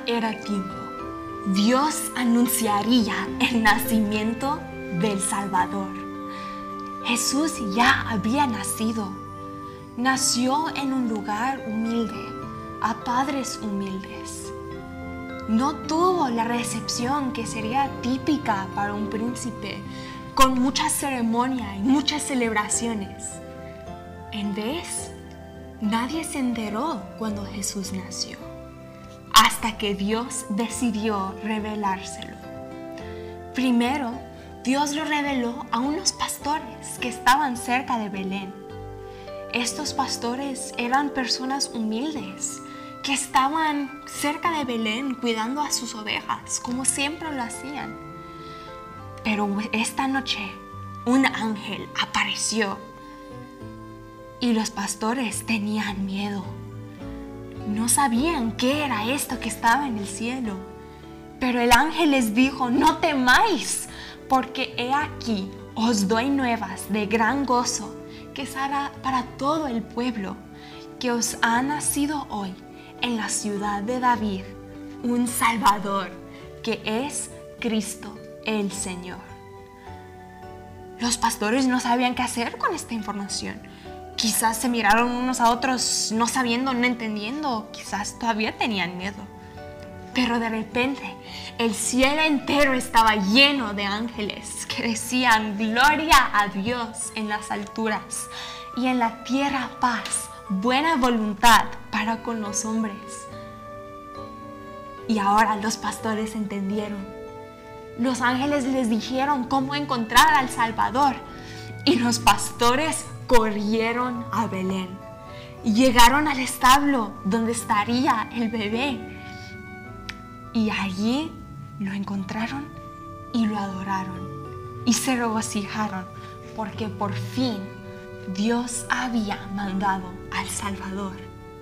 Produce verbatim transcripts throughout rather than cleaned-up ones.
era tiempo. Dios anunciaría el nacimiento del Salvador. Jesús ya había nacido. Nació en un lugar humilde, a padres humildes. No tuvo la recepción que sería típica para un príncipe, con mucha ceremonia y muchas celebraciones. En vez, nadie se enteró cuando Jesús nació, hasta que Dios decidió revelárselo. Primero, Dios lo reveló a unos pastores que estaban cerca de Belén. Estos pastores eran personas humildes que estaban cerca de Belén cuidando a sus ovejas, como siempre lo hacían. Pero esta noche un ángel apareció y los pastores tenían miedo. No sabían qué era esto que estaba en el cielo. Pero el ángel les dijo: no temáis, porque he aquí os doy nuevas de gran gozo, que será para todo el pueblo, que os ha nacido hoy en la ciudad de David un Salvador, que es Cristo el Señor. Los pastores no sabían qué hacer con esta información. Quizás se miraron unos a otros no sabiendo, no entendiendo. Quizás todavía tenían miedo. Pero de repente el cielo entero estaba lleno de ángeles que decían: gloria a Dios en las alturas y en la tierra paz, buena voluntad para con los hombres. Y ahora los pastores entendieron. Los ángeles les dijeron cómo encontrar al Salvador, y los pastores corrieron a Belén y llegaron al establo donde estaría el bebé. Y allí lo encontraron y lo adoraron y se regocijaron, porque por fin Dios había mandado al Salvador.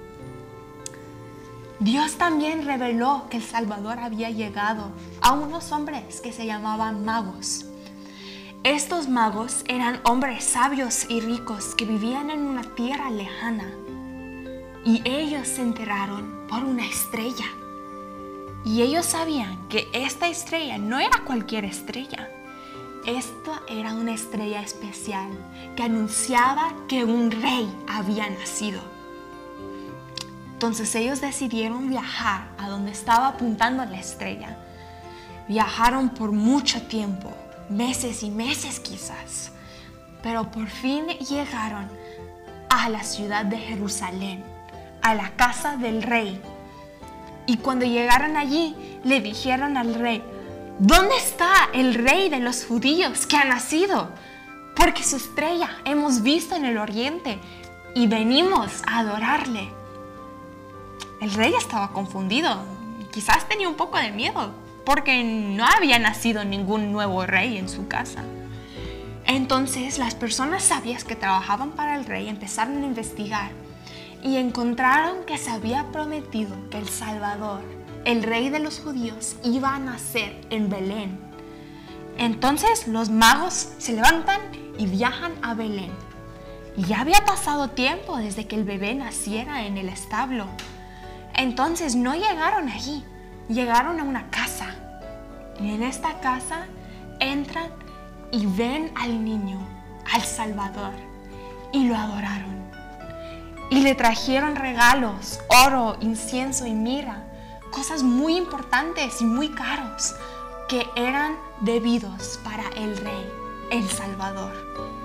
Dios también reveló que el Salvador había llegado a unos hombres que se llamaban magos. Estos magos eran hombres sabios y ricos que vivían en una tierra lejana, y ellos se enteraron por una estrella. Y ellos sabían que esta estrella no era cualquier estrella. Esta era una estrella especial que anunciaba que un rey había nacido. Entonces ellos decidieron viajar a donde estaba apuntando la estrella. Viajaron por mucho tiempo, meses y meses quizás, pero por fin llegaron a la ciudad de Jerusalén, a la casa del rey. Y cuando llegaron allí, le dijeron al rey: ¿dónde está el rey de los judíos que ha nacido? Porque su estrella hemos visto en el oriente y venimos a adorarle. El rey estaba confundido, quizás tenía un poco de miedo, porque no había nacido ningún nuevo rey en su casa. Entonces las personas sabias que trabajaban para el rey empezaron a investigar y encontraron que se había prometido que el Salvador, el rey de los judíos, iba a nacer en Belén. Entonces los magos se levantan y viajan a Belén. Y ya había pasado tiempo desde que el bebé naciera en el establo. Entonces no llegaron allí, llegaron a una casa. Y en esta casa entran y ven al niño, al Salvador, y lo adoraron. Y le trajeron regalos, oro, incienso y mirra, cosas muy importantes y muy caros que eran debidos para el rey, el Salvador.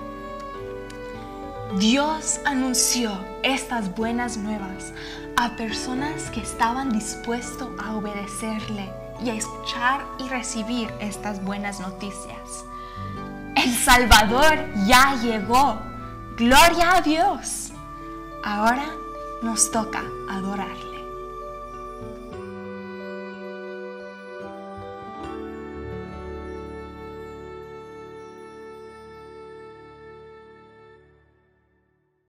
Dios anunció estas buenas nuevas a personas que estaban dispuestos a obedecerle y a escuchar y recibir estas buenas noticias. El Salvador ya llegó. ¡Gloria a Dios! Ahora nos toca adorarle.